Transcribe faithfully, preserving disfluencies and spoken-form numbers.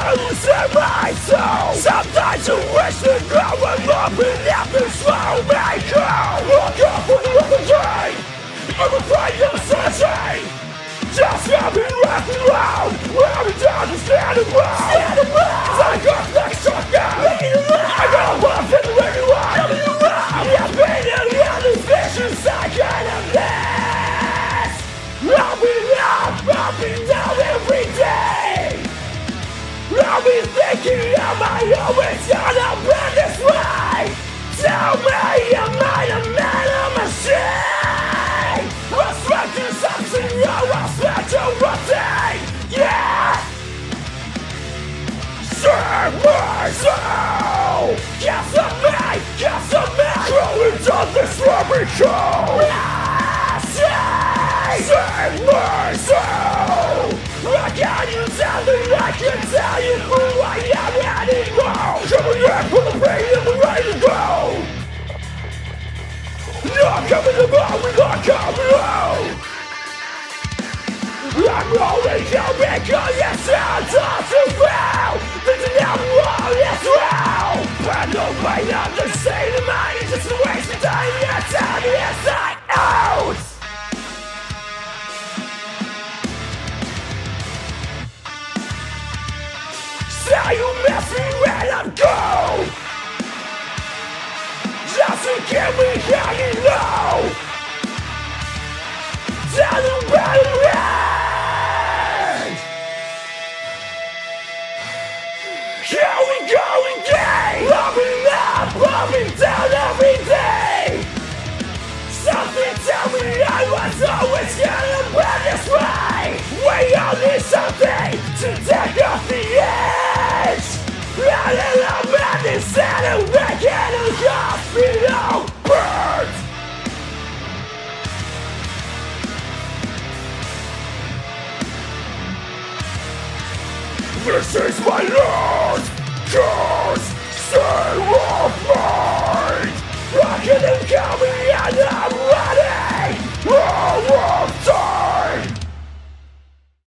will losing my soul. Sometimes I wish that no one loved me enough to slow me down. Look up for the other day, I'm afraid of searching. Just having left alone, we're down to stand alone. Stand alone. I got next struck out. I got love in the living room. I've been in the other vicious cycle of this. I'll be up, I'll be down every day. I'll be thinking of my own, it's gonna be this way. Tell me, am I a man or machine? I'll sweat to something new, I'll sweat to routine. Yeah! Save my soul! Yes, of me, yes, of me! Growing down this rubber show! Save my soul! I can't you tell me, I can tell you who I am anymore. Coming back for the pain and we're ready to go. Not coming about, we're not coming out. I'm rolling down because it sounds all too well. This is now wrong, it's wrong. But no pain of the same of mine, it's just a waste of time. It's on the inside out. Now you miss me when I'm gone. Just to keep me hanging low. Tell them about the end. Here we go again. Popping up, popping down every day. Something tell me I was always gonna be this way. We all need something to take off the edge. Out of the madness and awaken a hospital birds. This is my last call.